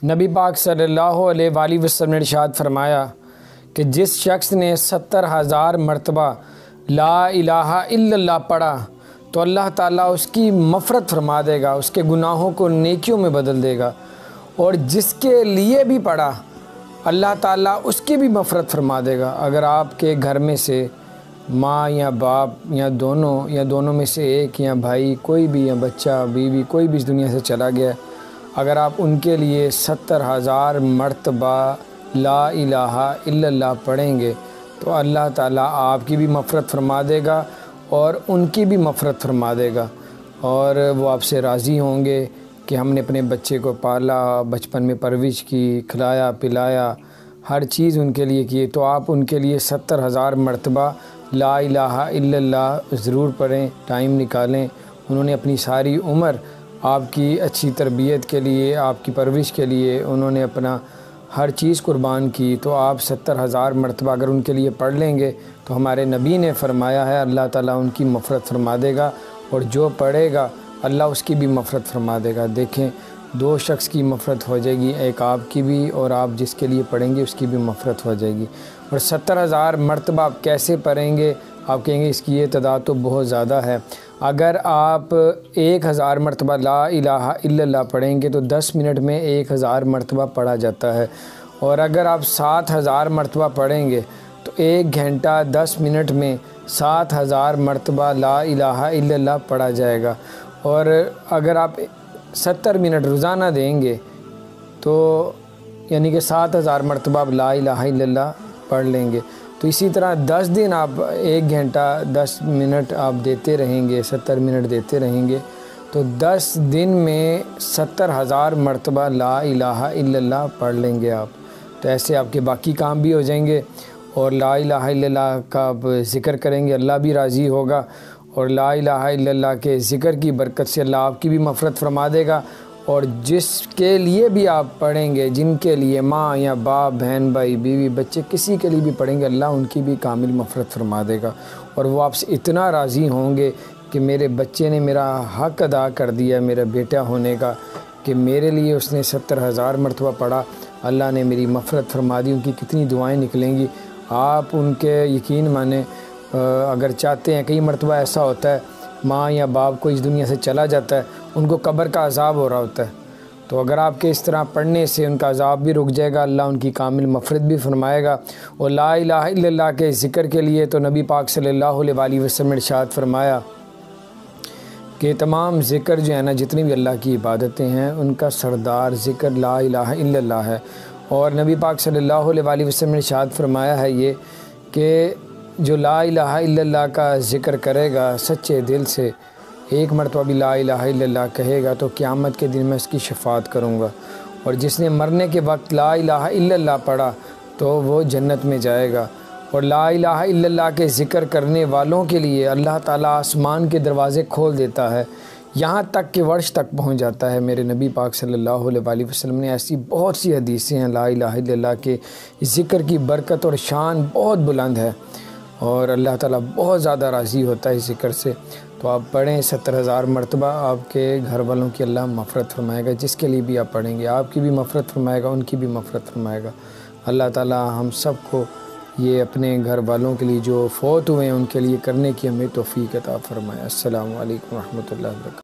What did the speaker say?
نبی پاک صلی اللہ علیہ وآلہ وسلم نے ارشاد فرمایا کہ جس شخص نے 70,000 مرتبہ لا الہ الا اللہ پڑھا تو اللہ تعالیٰ اس کی مغفرت فرما دے گا، اس کے گناہوں کو نیکیوں میں بدل دے گا، اور جس کے لیے بھی پڑھا اللہ تعالیٰ اس کی بھی مغفرت فرما دے گا۔ اگر آپ کے گھر میں سے ماں یا باپ یا دونوں میں سے ایک یا بھائی کوئی بھی یا بچہ بیوی کوئی بھی اس دنیا سے چلا گیا، اگر آپ ان کے لیے 70,000 مرتبہ لا الہ الا اللہ پڑھیں گے تو اللہ تعالیٰ آپ کی بھی مغفرت فرما دے گا اور ان کی بھی مغفرت فرما دے گا، اور وہ آپ سے راضی ہوں گے کہ ہم نے اپنے بچے کو پالا، بچپن میں پرورش کی، کھلایا پلایا، ہر چیز ان کے لیے کی، تو آپ ان کے لیے 70,000 مرتبہ لا الہ الا اللہ ضرور پڑھیں، ٹائم نکالیں۔ انہوں نے اپنی ساری عمر آپ کی اچھی تربیت کے لیے، آپ کی پرورش کے لیے انہوں نے اپنا ہر چیز قربان کی، تو آپ 70,000 مرتبہ اگر ان کے لیے پڑھ لیں گے تو ہمارے نبی نے فرمایا ہے اللہ تعالیٰ ان کی مغفرت فرما دے گا، اور جو پڑھے گا اللہ اس کی بھی مغفرت فرما دے گا۔ دیکھیں، دو شخص کی مغفرت ہو جائے گی، ایک آپ کی بھی اور آپ جس کے لیے پڑھیں گے اس کی بھی مغفرت ہو جائے گی۔ اور 70,000 مرتبہ آپ کیسے پڑھیں گے؟ آپ کہیں گے اس کی یہ تعداد تو بہت زیادہ ہے۔ اگر آپ 1,000 مرتبہ لا الہ الا اللہ پڑھیں گے تو 10 منٹ میں 1,000 مرتبہ پڑھا جاتا ہے، اور اگر آپ 7,000 مرتبہ پڑھیں گے تو 1 گھنٹہ 10 منٹ میں 7,000 مرتبہ لا الہ الا اللہ پڑھا جائے گا۔ اور اگر آپ 70 منٹ روزانہ دیں گے تو یعنی کہ 7,000 مرتبہ آپ لا الہ الا اللہ پڑھ لیں گے، تو اسی طرح 10 دن آپ 1 گھنٹہ 10 منٹ آپ دیتے رہیں گے، 70 منٹ دیتے رہیں گے، تو 10 دن میں 70,000 مرتبہ لا الہ الا اللہ پڑھ لیں گے آپ، تو ایسے آپ کے باقی کام بھی ہو جائیں گے، اور لا الہ الا اللہ کا آپ ذکر کریں گے اللہ بھی راضی ہوگا، اور لا الہ الا اللہ کے ذکر کی برکت سے اللہ آپ کی بھی مغفرت فرما دے گا، اور جس کے لیے بھی آپ پڑھیں گے، جن کے لیے ماں یا باپ، بہن بھائی، بیوی بچے کسی کے لیے بھی پڑھیں گے اللہ ان کی بھی کامل مغفرت فرما دے گا، اور وہ آپ سے اتنا راضی ہوں گے کہ میرے بچے نے میرا حق ادا کر دیا میرا بیٹا ہونے کا، کہ میرے لیے اس نے 70,000 مرتبہ پڑھا، اللہ نے میری مغفرت فرما دی۔ ان کی کتنی دعائیں نکلیں گی، آپ ان کے یقین مانیں، اگر چاہتے ہیں، کئی مرتبہ ایسا ہوتا ہے ماں یا باپ کو اس دنیا سے چلا جاتا ہے، ان کو قبر کا عذاب ہو رہا ہوتا ہے، تو اگر آپ کے اس طرح پڑھنے سے ان کا عذاب بھی رک جائے گا، اللہ ان کی کامل مغفرت بھی فرمائے گا۔ اور لا الہ الا اللہ کے ذکر کے لیے تو نبی پاک صلی اللہ علیہ وآلہ وسلم نے ارشاد فرمایا کہ تمام ذکر جو ہے نا، جتنی بھی اللہ کی عبادتیں ہیں ان کا سردار ذکر لا الہ الا اللہ ہے، اور نبی پاک صلی اللہ علیہ وآلہ وسلم نے ارشاد فرمایا ہے یہ کہ جو لا الہ الا اللہ کا ذکر کرے گا سچے دل سے، ایک مرتبہ بھی لا الہ الا اللہ کہے گا تو قیامت کے دن میں اس کی شفاعت کروں گا، اور جس نے مرنے کے وقت لا الہ الا اللہ پڑھا تو وہ جنت میں جائے گا۔ اور لا الہ الا اللہ کے ذکر کرنے والوں کے لیے اللہ تعالیٰ آسمان کے دروازے کھول دیتا ہے، یہاں تک کہ عرش تک پہنچ جاتا ہے۔ میرے نبی پاک صلی اللہ علیہ وآلہ وسلم نے ایسی بہت سی حدیثیں ہیں، لا الہ الا اللہ کے ذکر کی برکت اور شان بہت بلند ہے، اور اللہ تعالیٰ بہت زیادہ راضی ہوتا ہے اس ذکر سے، تو آپ پڑھیں 70,000 مرتبہ، آپ کے گھر والوں کی اللہ مغفرت فرمائے گا، جس کے لیے بھی آپ پڑھیں گے آپ کی بھی مغفرت فرمائے گا، ان کی بھی مغفرت فرمائے گا۔ اللہ تعالیٰ ہم سب کو یہ اپنے گھر والوں کے لیے جو فوت ہوئے ہیں ان کے لیے کرنے کی ہمیں توفیق عطا فرمائے۔ السلام علیکم ورحمۃ اللہ وبرکاتہ۔